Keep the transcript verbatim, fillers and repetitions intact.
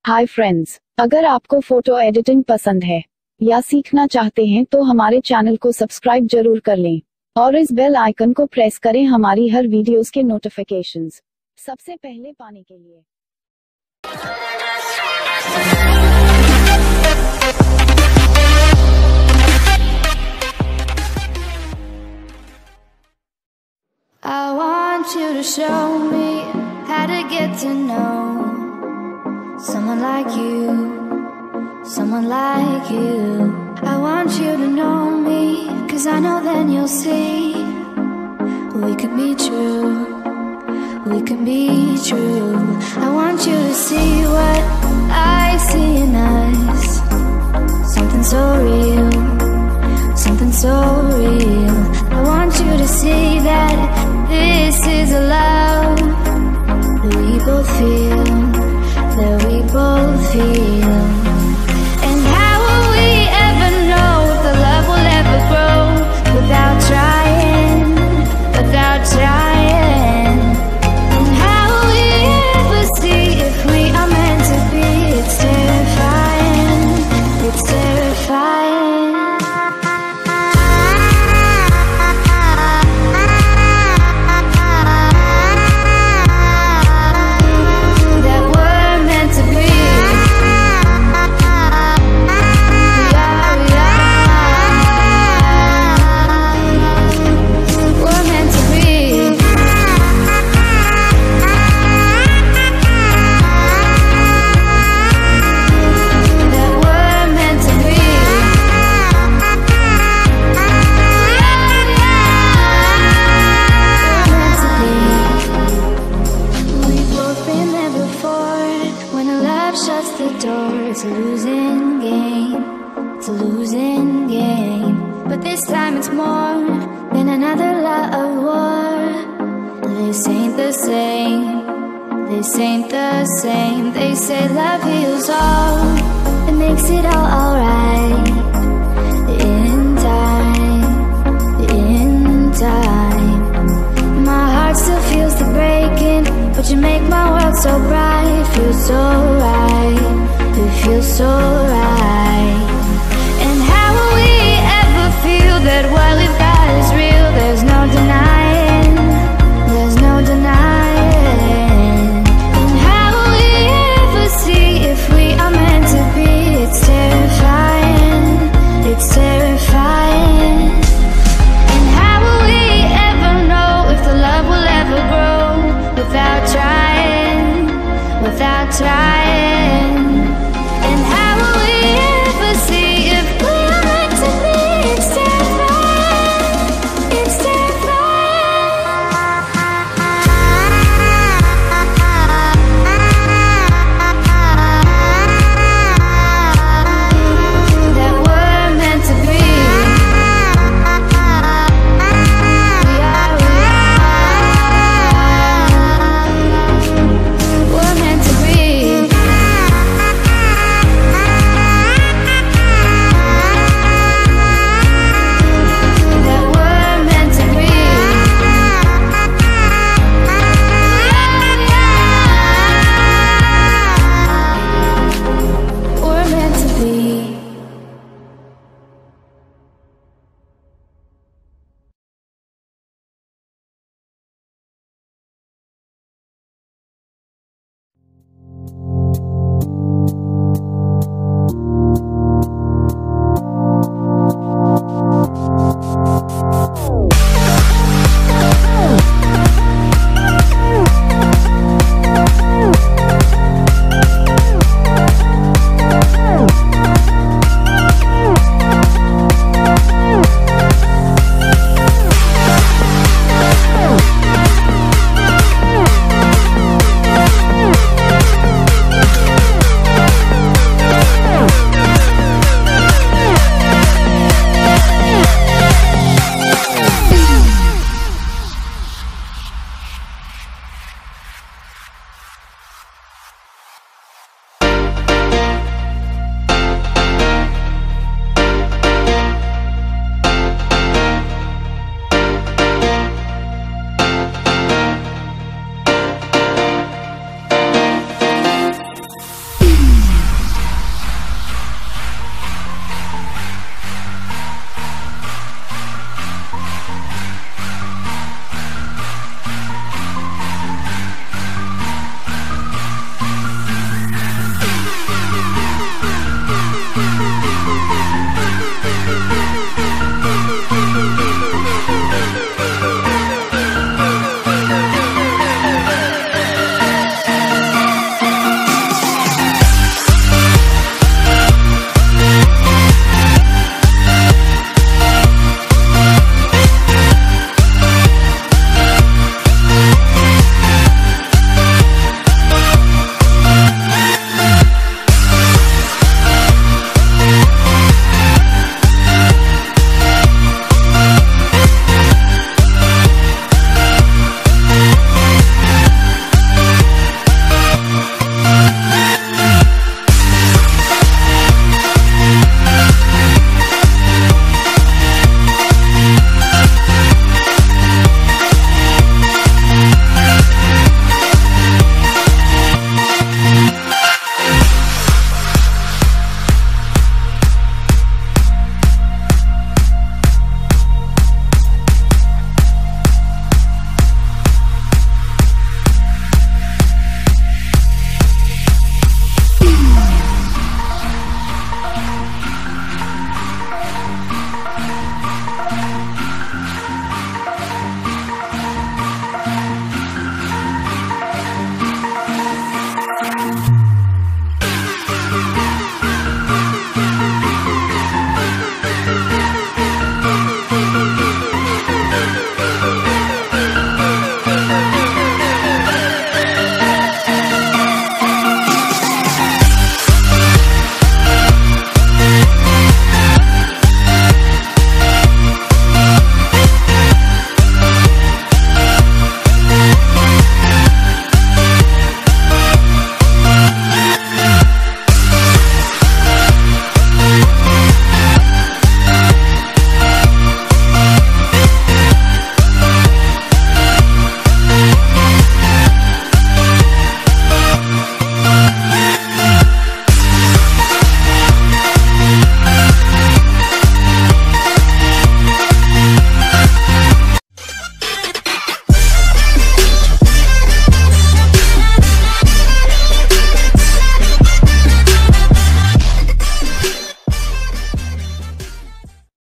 Hi friends, अगर आपको photo editing पसंद है या सीखना चाहते हैं तो हमारे चैनल को सब्सक्राइब जरूर कर लें और इस बेल आइकन को प्रेस करें हमारी हर वीडियोस के नोटिफिकेशंस सबसे पहले पाने के लिए। I want you to show me how to get to know someone like you, someone like you. I want you to know me, 'cause I know then you'll see we could be true, we can be true. I want you to see what I see in us, something so real, something so real. I want you to see that this is a love that we both feel, that we both feel. And how will we ever know if the love will ever grow without trying, without trying? And how will we ever see if we are meant to be? It's terrifying, it's terrifying. It's a losing game, it's a losing game. But this time it's more than another love war. This ain't the same, this ain't the same. They say love heals all, it makes it all alright. In time, in time. My heart still feels the breaking, but you make my world so bright. Feels so right, it feels so